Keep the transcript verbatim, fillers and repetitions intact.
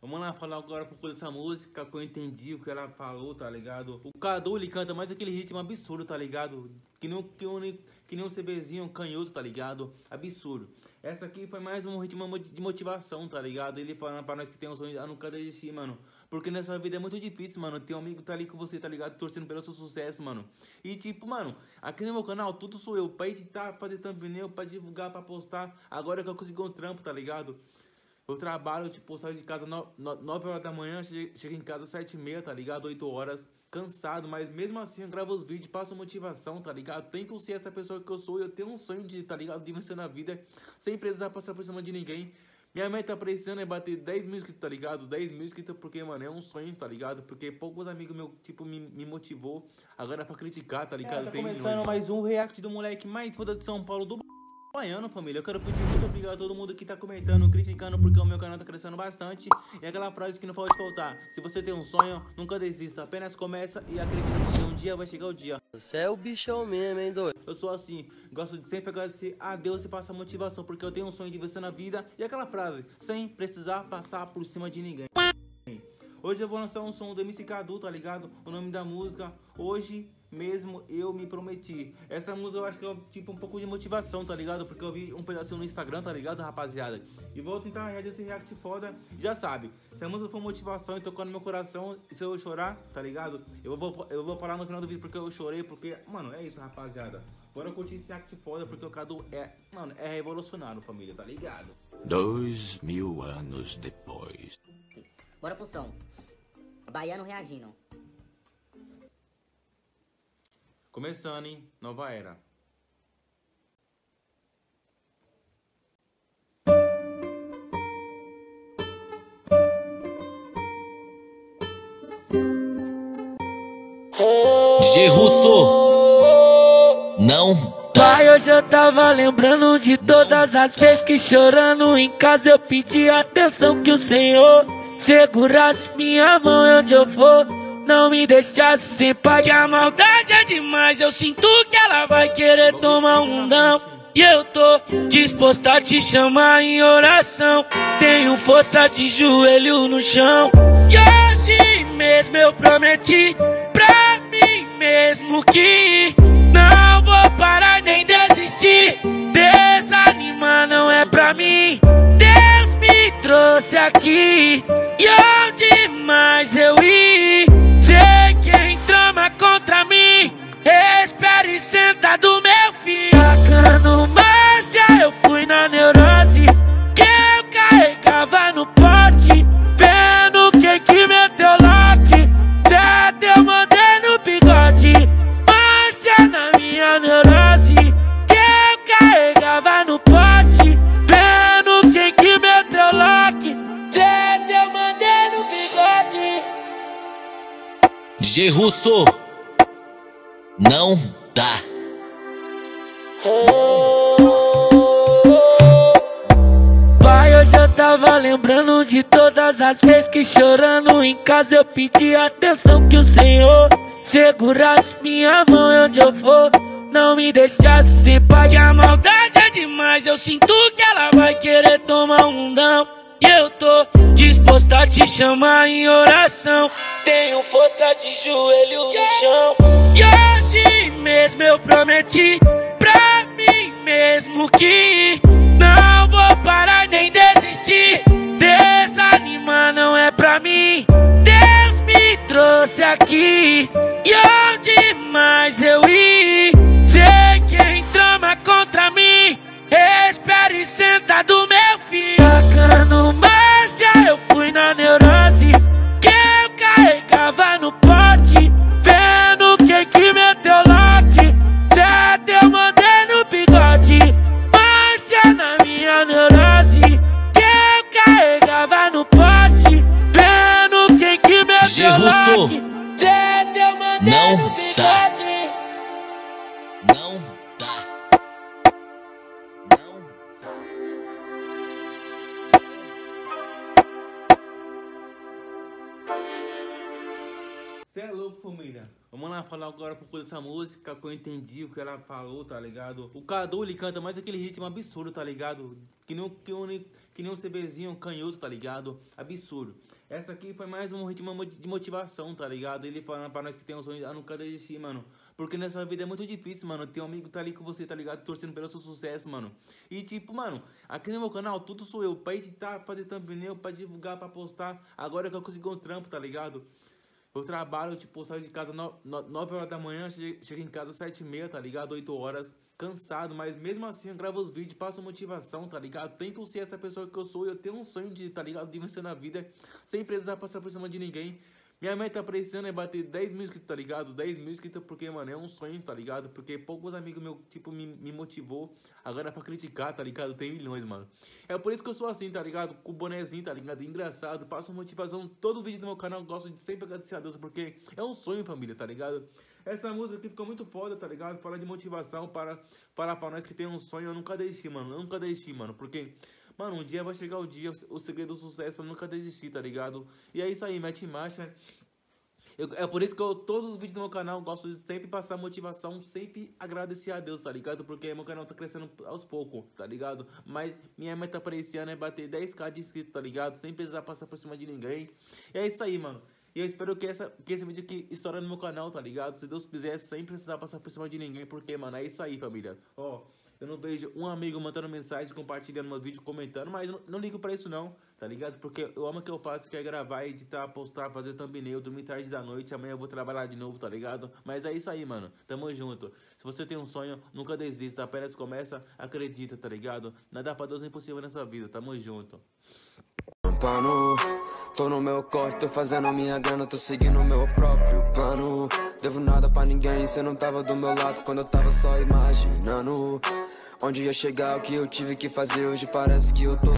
Vamos lá falar agora um pouco dessa música, que eu entendi o que ela falou, tá ligado? O Cadu, ele canta mais aquele ritmo absurdo, tá ligado? Que nem, que, nem, que nem um CBzinho canhoto, tá ligado? Absurdo. Essa aqui foi mais um ritmo de motivação, tá ligado? Ele falando pra nós que tem um sonho a nunca desistir, mano. Porque nessa vida é muito difícil, mano. Ter um amigo tá ali com você, tá ligado? Torcendo pelo seu sucesso, mano. E tipo, mano, aqui no meu canal, tudo sou eu. Pra editar, fazer thumbnail, pra divulgar, pra postar. Agora que eu consegui um trampo, tá ligado? Eu trabalho, tipo, saio de casa nove horas da manhã, chego em casa sete e meia, tá ligado? oito horas, cansado, mas mesmo assim eu gravo os vídeos, passo motivação, tá ligado? Tento ser essa pessoa que eu sou, eu tenho um sonho de, tá ligado? De vencer na vida, sem precisar passar por cima de ninguém. Minha meta pra esse ano é bater dez mil inscritos, tá ligado? dez mil inscritos porque, mano, é um sonho, tá ligado? Porque poucos amigos meus, tipo, me, me motivou. Agora é pra criticar, tá ligado? É, tá Tem começando milhões. Mais um react do moleque mais foda de São Paulo, do Baiano, família. Eu quero pedir muito obrigado a todo mundo que tá comentando, criticando, porque o meu canal tá crescendo bastante. E aquela frase que não pode faltar: se você tem um sonho, nunca desista, apenas começa e acredita que um dia vai chegar o dia. Você é o bichão mesmo, hein, doido? Eu sou assim, gosto de sempre agradecer a Deus e passar motivação, porque eu tenho um sonho de vencer na vida. E aquela frase: sem precisar passar por cima de ninguém. Hoje eu vou lançar um som do M C Cadu, tá ligado? O nome da música, Hoje Mesmo Eu Me Prometi. Essa música eu acho que é tipo um pouco de motivação, tá ligado? Porque eu vi um pedacinho no Instagram, tá ligado, rapaziada? E vou tentar reagir esse react foda. Já sabe, se a música for motivação e tocar no meu coração, se eu chorar, tá ligado? Eu vou, eu vou falar no final do vídeo porque eu chorei, porque, mano, é isso, rapaziada. Bora curtir esse react foda, porque o Cadu é, mano, é revolucionário, família, tá ligado? Dois mil anos depois. Bora pro som. Baiano reagindo. Começando, hein? Nova era. G Russo. Não. Pai, hoje eu tava lembrando de todas as vezes que chorando em casa eu pedi atenção, que o Senhor segurasse minha mão onde eu for, não me deixasse sem paz. Que a maldade é demais, eu sinto que ela vai querer tomar um mundão. E eu tô disposto a te chamar em oração, tenho força de joelho no chão. E hoje mesmo eu prometi pra mim mesmo que não vou parar nem desistir. Desanimar não é pra mim, Deus me trouxe aqui. E onde mais eu ir, sei quem trama contra mim. Espere sentado, meu filho. Tacando marcha, eu fui na neurose que eu carregava no pote, vendo quem que meteu lock. Certo, eu mandei no bigode. Marcha na minha neurose que eu carregava no pote, vendo quem que meteu lock. Certo, eu mandei no bigode. G Russo. Não dá. Pai, hoje eu tava lembrando de todas as vezes que chorando em casa eu pedi atenção, que o Senhor segurasse minha mão onde eu for, não me deixasse sem paz. Que a maldade é demais, eu sinto que ela vai querer tomar um mundão. E eu tô disposto a te chamar em oração, tenho força de joelho no chão. E hoje mesmo eu prometi pra mim mesmo que não vou parar nem desistir. Desanimar não é pra mim, Deus me trouxe aqui. E onde mais eu ir, sei quem trama contra mim. Espere sentado, meu filho. Tacando marcha, eu fui na neurose que eu carregava no pote, vendo quem que meteu lock. Certo, eu mandei no bigode. Marcha na minha neurose que eu carregava no pote, vendo quem que meteu lock. Certo, eu mandei no bigode. Não. Cê é louco, família. Vamos lá falar agora um pouco dessa música, que eu entendi o que ela falou, tá ligado? O Cadu, ele canta mais aquele ritmo absurdo, tá ligado? Que nem, que, nem, que nem um CBzinho, um canhoto, tá ligado? Absurdo. Essa aqui foi mais um ritmo de motivação, tá ligado? Ele falando pra nós que tem um sonho, ah, nunca desistir, mano. Porque nessa vida é muito difícil, mano. Ter um amigo que tá ali com você, tá ligado? Torcendo pelo seu sucesso, mano. E tipo, mano, aqui no meu canal, tudo sou eu. Pra editar, fazer thumbnail, pra divulgar, pra postar. Agora que eu consegui um trampo, tá ligado? Eu trabalho, tipo, saio de casa nove horas da manhã, chego em casa sete e meia, tá ligado? oito horas, cansado, mas mesmo assim eu gravo os vídeos, passo motivação, tá ligado? Tento ser essa pessoa que eu sou e eu tenho um sonho de, tá ligado? De vencer na vida, sem precisar passar por cima de ninguém. Minha meta pra esse ano é bater dez mil inscritos, tá ligado? dez mil inscritos porque, mano, é um sonho, tá ligado? Porque poucos amigos meus, tipo, me, me motivou. Agora pra criticar, tá ligado? Tem milhões, mano. É por isso que eu sou assim, tá ligado? Com o bonezinho, tá ligado? Engraçado. Passo motivação. Todo vídeo do meu canal eu gosto de sempre agradecer a Deus, porque é um sonho, família, tá ligado? Essa música aqui ficou muito foda, tá ligado? Falar de motivação para falar pra nós que tem um sonho. Eu nunca deixei, mano. Eu nunca deixei, mano. Porque... mano, um dia vai chegar o dia, o segredo do sucesso, eu nunca desisti, tá ligado? E é isso aí, mete marcha. Eu, é por isso que eu, todos os vídeos do meu canal, gosto de sempre passar motivação, sempre agradecer a Deus, tá ligado? Porque meu canal tá crescendo aos poucos, tá ligado? Mas minha meta pra esse ano é bater dez mil de inscritos, tá ligado? Sem precisar passar por cima de ninguém. E é isso aí, mano. E eu espero que, essa, que esse vídeo aqui estoure no meu canal, tá ligado? Se Deus quiser, sem precisar passar por cima de ninguém. Porque, mano, é isso aí, família. Ó... eu não vejo um amigo mandando mensagem, compartilhando meu vídeo, comentando, mas não, não ligo pra isso não, tá ligado? Porque eu amo o que eu faço, que é gravar, editar, postar, fazer thumbnail, dormir tarde da noite, amanhã eu vou trabalhar de novo, tá ligado? Mas é isso aí, mano, tamo junto. Se você tem um sonho, nunca desista, apenas começa, acredita, tá ligado? Nada pra Deus é impossível nessa vida, tamo junto. Pano, tô no meu corte, tô fazendo a minha grana, tô seguindo o meu próprio plano. Devo nada pra ninguém, cê não tava do meu lado quando eu tava só imaginando onde ia chegar, o que eu tive que fazer, hoje parece que eu tô